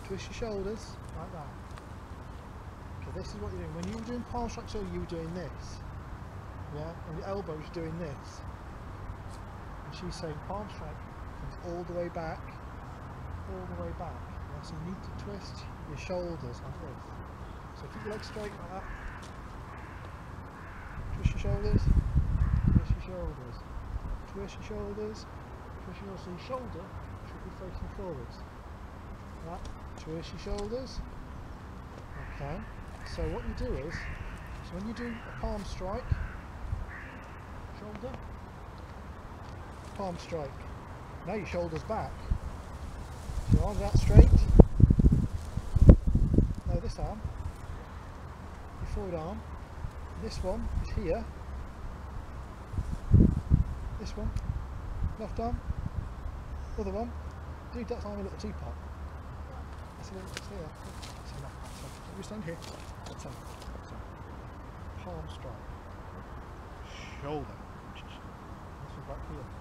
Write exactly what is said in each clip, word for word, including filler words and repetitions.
twist your shoulders like that. Okay, this is what you're doing. When you were doing palm strikes earlier, you were doing this. Yeah, and your elbow's doing this. And she's saying palm strike comes all the way back, all the way back. Yeah, so you need to twist your shoulders like this. So keep your legs straight like that. Twist your shoulders, twist your shoulders, twist your shoulders, twist your shoulders. So your shoulder should be facing forwards. Right, twist your shoulders. Okay, so what you do is, so when you do a palm strike, shoulder, palm strike. Now your shoulder's back. So your arms out straight. Now this arm, your forward arm. This one is here. This one, left arm. Other one. Dude, that's like a little teapot. That's a little, it's here. That's enough. That's enough. Let me stand here. That's enough. That's enough. Palm strike. Shoulder. This one back here.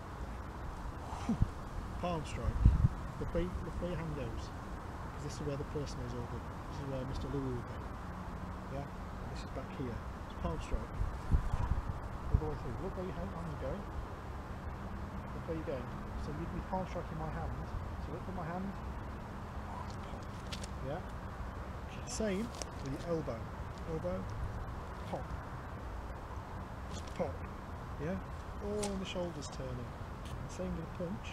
Palm strike. Look where, look where your hand goes. Because this is where the person is over. This is where Mister Lou will be. Yeah? And this is back here. It's palm strike. All the way through. Look where your hand is going. Look where you're going. So you'd be palm striking my hand. So look at my hand. Yeah? Same with your elbow. Elbow. Pop. Just pop. Yeah? All in the shoulders turning. And same with the punch.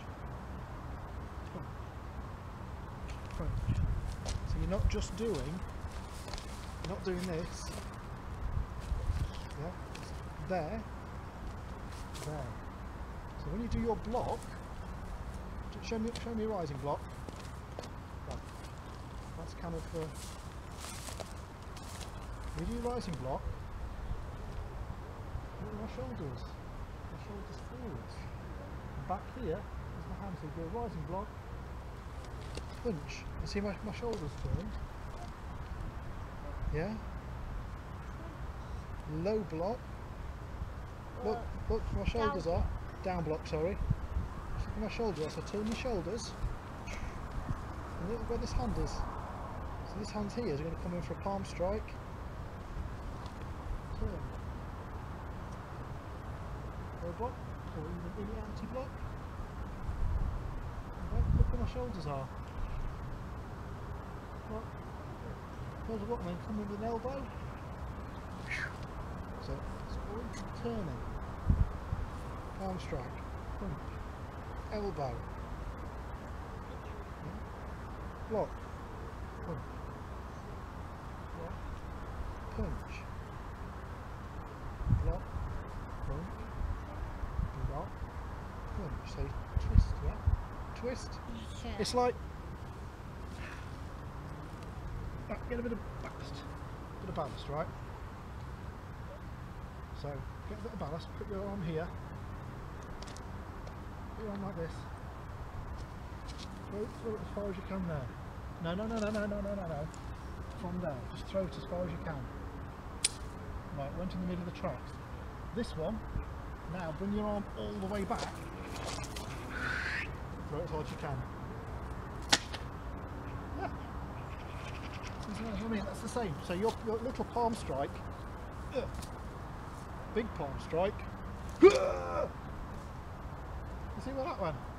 Punch. Punch. So you're not just doing, you're not doing this. Yeah? It's there. There. So when you do your block, show me, show me a rising block. Right. That's kind of uh, when you do rising block, look at my shoulders. My shoulders forwards. And back here is my hand. So you do a rising block, punch. You see my, my shoulders turned? Yeah? Low block. Look, look, my shoulders are. Down block, sorry. Look at my shoulders, so turn your shoulders. And look where this hand is. So this hand's here is going to come in for a palm strike. Turn. Low block, or even in anti-block. Look where my shoulders are. What? There's a block and then come in with an elbow. So it's all turning. Palm strike, punch, elbow, yeah. Block, punch, block, punch, block, punch, block, punch. So you twist, yeah? Twist. Yeah. It's like, back, get a bit of ballast, a bit of ballast, right? So get a bit of ballast, put your arm here. Put your arm like this. Throw, throw it as far as you can there. No, no, no, no, no, no, no, no, no. From there. Just throw it as far as you can. Right, went in the middle of the tracks. This one, now bring your arm all the way back. Throw it as hard as you can. Yeah. You know what I mean? That's the same. So your, your little palm strike, uh, big palm strike. You see where that went?